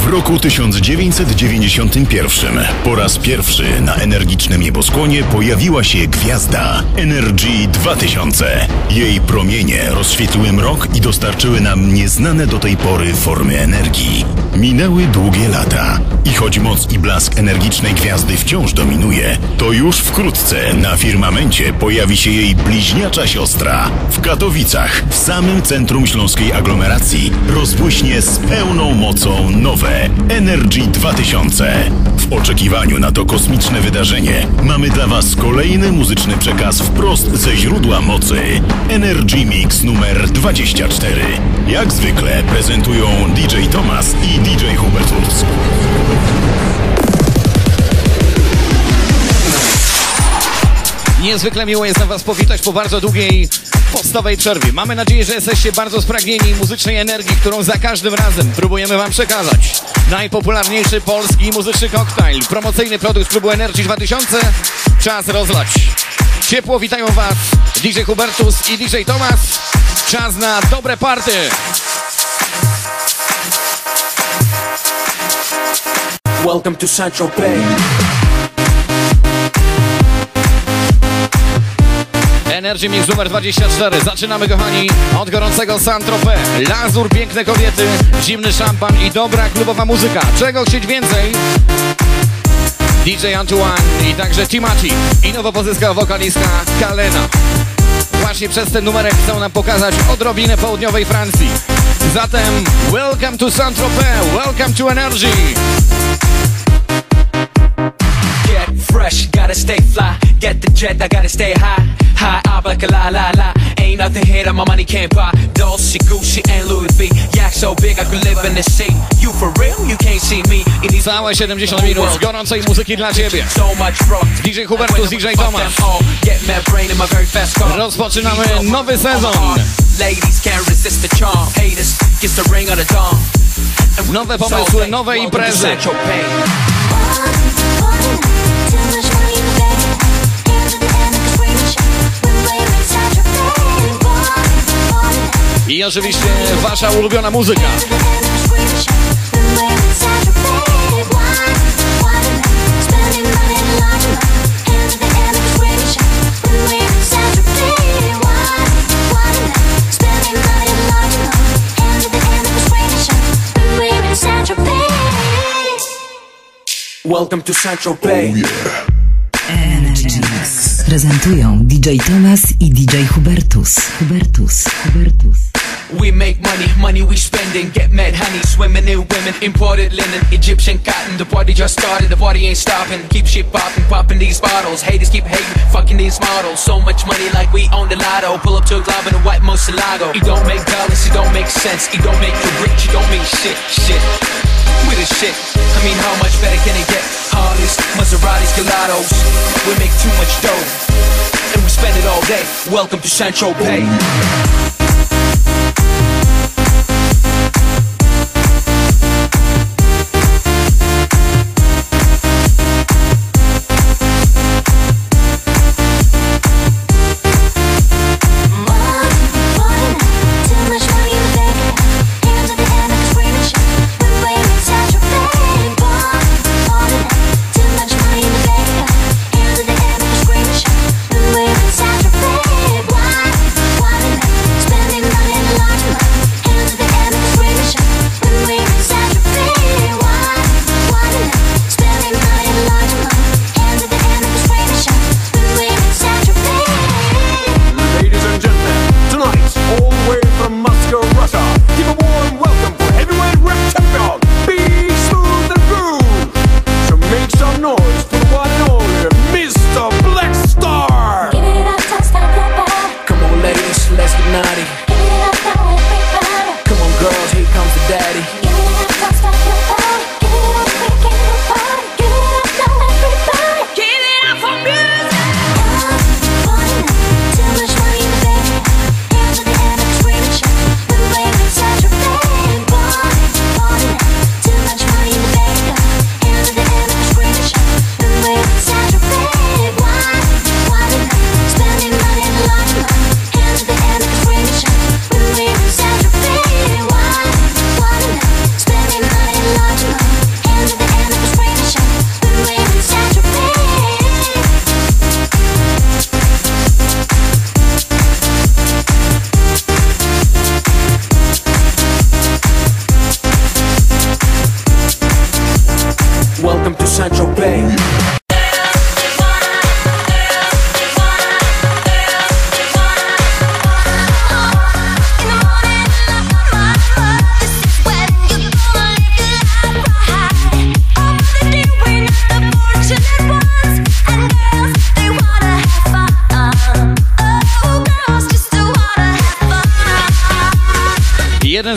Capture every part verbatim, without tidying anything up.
roku tysiąc dziewięćset dziewięćdziesiątym pierwszym po raz pierwszy na energicznym nieboskłonie pojawiła się gwiazda Energy dwa tysiące. Jej promienie rozświetliły mrok i dostarczyły nam nieznane do tej pory formy energii. Minęły długie lata i choć moc i blask energicznej gwiazdy wciąż dominuje, to już wkrótce na firmamencie pojawi się jej bliźniacza siostra. W Katowicach, w samym centrum śląskiej aglomeracji, rozbłyśnie z pełną mocą nowe Energy dwa tysiące. W oczekiwaniu na to kosmiczne wydarzenie mamy dla Was kolejny muzyczny przekaz wprost ze źródła mocy. Energy Mix numer dwadzieścia cztery. Jak zwykle prezentują D J Thomas i D J Hubertus. Niezwykle miło jest na Was powitać po bardzo długiej postowej przerwie. Mamy nadzieję, że jesteście bardzo spragnieni muzycznej energii, którą za każdym razem próbujemy Wam przekazać. Najpopularniejszy polski muzyczny koktajl, promocyjny produkt klubu Energy dwa tysiące. Czas rozlać. Ciepło witają Was D J Hubertus i D J Thomas. Czas na dobre party. Welcome to Central Bay. Energy Mix numer dwadzieścia cztery. Zaczynamy, kochani, od gorącego Saint-Tropez. Lazur, piękne kobiety, zimny szampan i dobra klubowa muzyka. Czego chcieć więcej? D J Antoine i także Timati i nowo pozyskała wokalistka Kalena. Właśnie przez ten numerek chcą nam pokazać odrobinę południowej Francji. Zatem welcome to Saint-Tropez, welcome to Energy. Get fresh, gotta stay fly. Get the jet, I gotta stay high. High up like a la la la. Ain't nothing here that my money can't buy. Dolce, Gucci and Louis V. Yak so big I could live in the sea. You for real? You can't see me. Całe siedemdziesiąt minut gorącej muzyki dla Ciebie. D J Hubertus, D J Thomas. Rozpoczynamy nowy sezon. Nowe pomysły, nowe imprezy. I oczywiście Wasza ulubiona muzyka. Welcome to Central Bay. Oh yeah. Energy Mix prezentują D J Thomas i D J Hubertus. Hubertus, Hubertus. We make money, money we spending. Get mad honey, swimming in women. Imported linen, Egyptian cotton. The party just started, the party ain't stopping. Keep shit popping, popping these bottles. Haters keep hating, fucking these models. So much money like we own the lotto. Pull up to a club in a white Moselago. It don't make dollars, it don't make sense. It don't make you rich, it don't mean shit, shit. We the shit, I mean how much better can it get? Harleys, Maseratis, Gelatos. We make too much dough, and we spend it all day. Welcome to Central Bay. Spend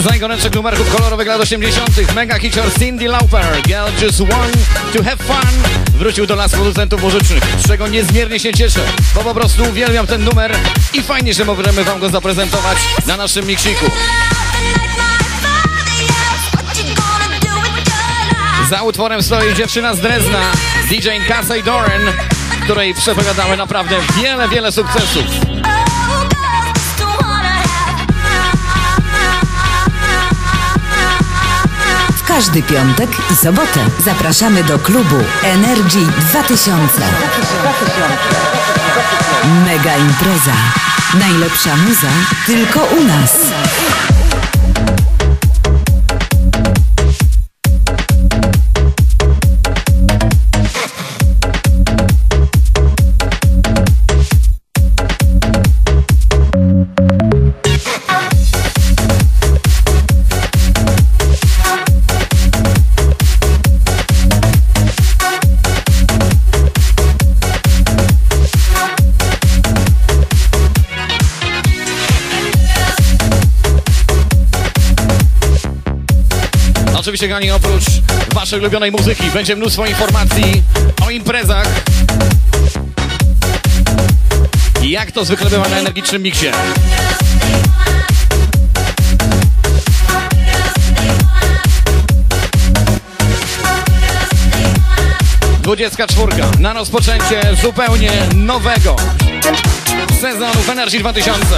jeden z najgorętszych numerków kolorowych lat osiemdziesiątych. Mega hicior Cyndi Lauper, Girl Just Want to Have Fun, wrócił do nas producentów muzycznych, z czego niezmiernie się cieszę, bo po prostu uwielbiam ten numer i fajnie, że możemy wam go zaprezentować na naszym miksiku. Za utworem stoi dziewczyna z Drezna, D J Casey Doran, której przepowiadamy naprawdę wiele, wiele sukcesów. W każdy piątek i sobotę zapraszamy do klubu Energy dwa tysiące. Mega impreza. Najlepsza muza tylko u nas. Oczywiście, kochani, oprócz waszej ulubionej muzyki będzie mnóstwo informacji o imprezach. I jak to zwykle bywa na energicznym miksie. dwudziestka czwórka na rozpoczęcie zupełnie nowego sezonu w Energy dwa tysiące.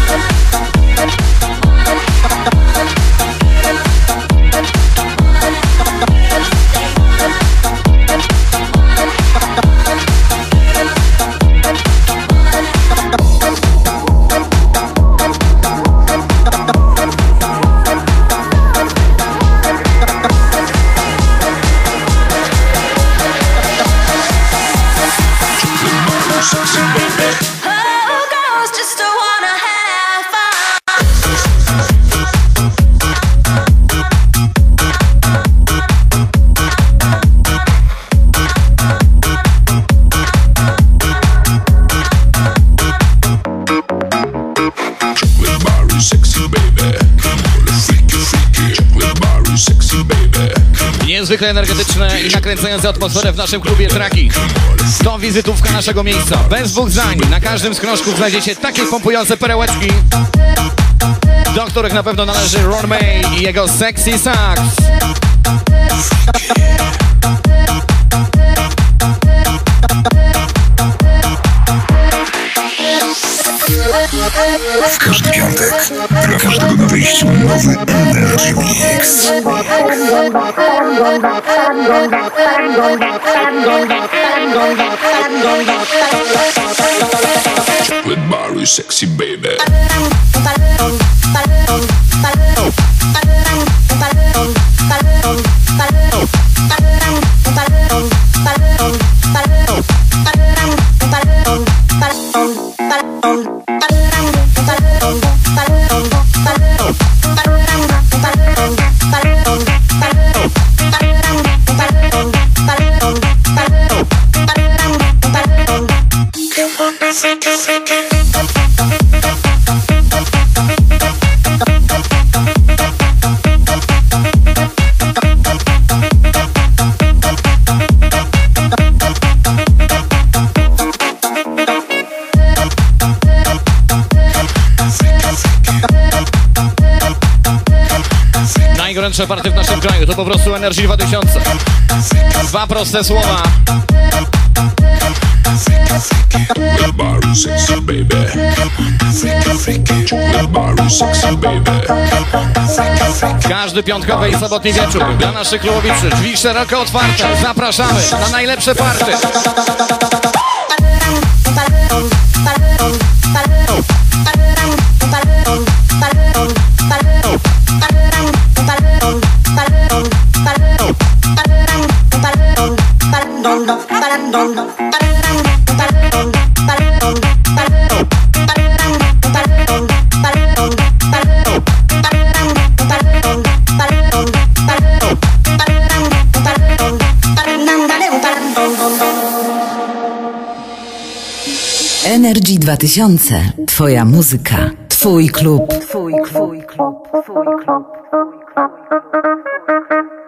Niezwykle energetyczne i nakręcające atmosferę w naszym klubie traki. To wizytówka naszego miejsca. Bez dwóch zdań. Na każdym z krążków znajdziecie takie pompujące perełeczki, do których na pewno należy Ron May i jego Sexy Sax. W każdy piątek, dla każdego na wyjściu nowy Energy Mix. Chocolate bar is sexy, baby. Najgorętsze party w naszym kraju to po prostu Energy dwa tysiące. Dwa proste słowa. Każdy piątkowy i sobotni wieczór dla naszych klubowiczów. Drzwi szeroko otwarte. Zapraszamy na najlepsze party. Energy dwa tysiące. Twoja muzyka. Twój klub. Twój klub. klub, twój klub, twój klub.